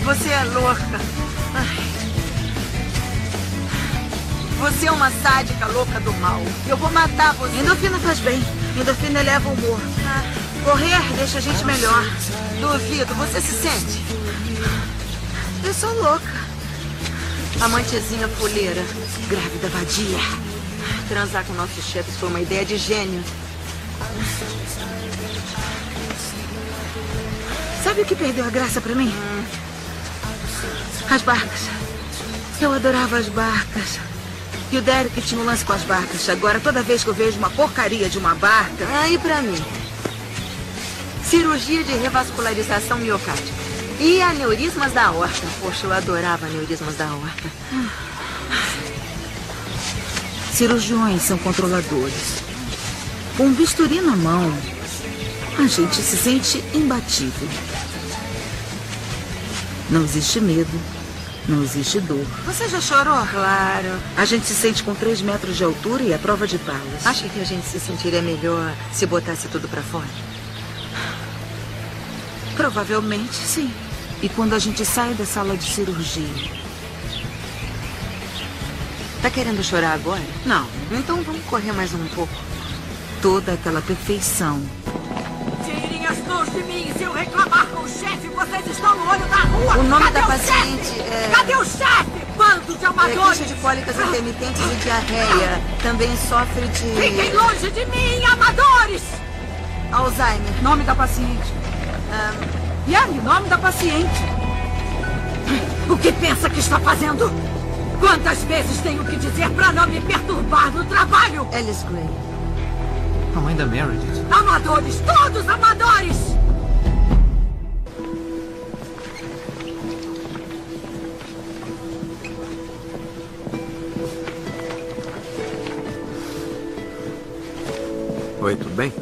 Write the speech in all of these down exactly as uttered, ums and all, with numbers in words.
Você é louca. Ai. Você é uma sádica louca do mal. Eu vou matar você. Endorfina faz bem. Endorfina eleva o humor. Ah, correr deixa a gente melhor. Duvido. Você se sente? Eu sou louca. Amantezinha fuleira. Grávida vadia. Transar com nossos chefes foi uma ideia de gênio. Sabe o que perdeu a graça pra mim? Hum. As barcas. Eu adorava as barcas. E o Derek tinha um lance com as barcas. Agora, toda vez que eu vejo uma porcaria de uma barca... Ah, e pra mim? Cirurgia de revascularização miocárdica. E aneurismas da aorta. Poxa, eu adorava aneurismas da aorta. Cirurgiões são controladores. Com um bisturi na mão, a gente se sente imbatível. Não existe medo. Não existe dor. Você já chorou? Claro. A gente se sente com três metros de altura e é prova de balas. Acha que a gente se sentiria melhor se botasse tudo pra fora? Provavelmente, sim. E quando a gente sai da sala de cirurgia? Tá querendo chorar agora? Não. Então vamos correr mais um pouco. Toda aquela perfeição. Tirem as mãos de mim. Se eu reclamar com o chefe, vocês estão no olho da rua. O nome Cadê da o paciente chefe? é... Cadê o chefe? Bando de É amadores. queixa de cólicas intermitentes e diarreia. Também sofre de... Fiquem longe de mim, amadores! Alzheimer. Nome da paciente. Um... Yang, nome da paciente. O que pensa que está fazendo? Quantas vezes tenho que dizer para não me perturbar no trabalho? Alice Gray. A mãe da Meredith. Amadores, todos amadores! Oi, tudo bem?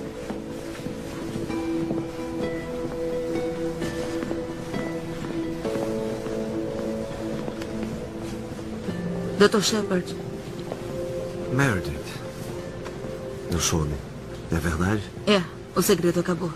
doutor Shepard. Meredith. Eu soube. É verdade? É, o segredo acabou.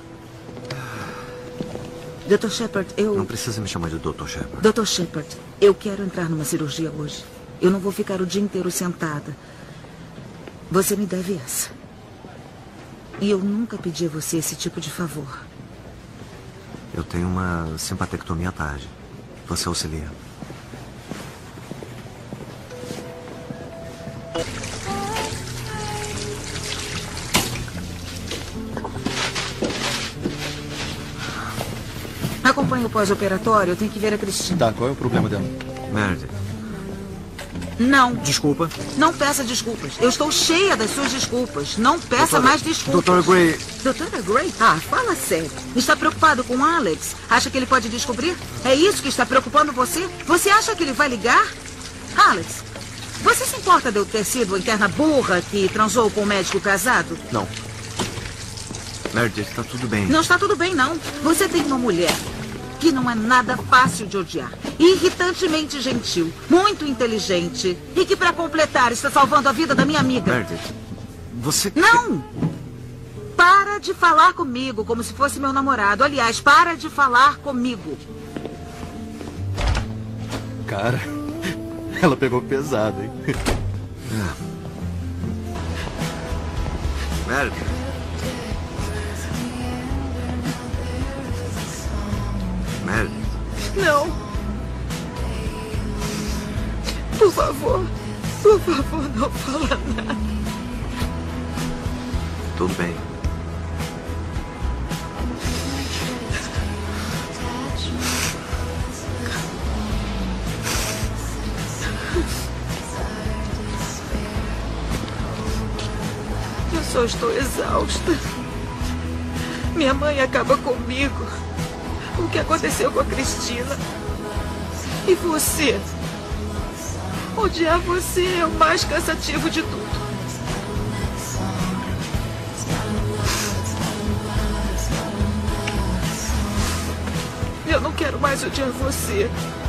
doutor Shepard, eu... Não precisa me chamar de doutor Shepard. doutor Shepard, eu quero entrar numa cirurgia hoje. Eu não vou ficar o dia inteiro sentada. Você me deve essa. E eu nunca pedi a você esse tipo de favor. Eu tenho uma simpatectomia à tarde. Você auxilia. Acompanhe o pós-operatório, eu tenho que ver a Cristina. Tá, qual é o problema dela? Meredith. Não. Desculpa. Não peça desculpas. Eu estou cheia das suas desculpas. Não peça Doutora, mais desculpas. doutora Gray. Doutora Gray? Ah, fala sério. Está preocupado com Alex? Acha que ele pode descobrir? É isso que está preocupando você? Você acha que ele vai ligar? Alex, você se importa de eu ter sido a interna burra que transou com o médico casado? Não. Meredith, está tudo bem. Não está tudo bem, não. Você tem uma mulher que não é nada fácil de odiar. Irritantemente gentil, muito inteligente. E que, para completar, está salvando a vida da minha amiga. Meredith, você... Não! Para de falar comigo como se fosse meu namorado. Aliás, para de falar comigo. Cara, ela pegou pesado, hein? É. Meredith. Meredith. Não. Por favor. Por favor, não fala nada. Tudo bem. Eu só estou exausta. Minha mãe acaba comigo. O que aconteceu com a Cristina? E você? Odiar você é o mais cansativo de tudo. Eu não quero mais odiar você.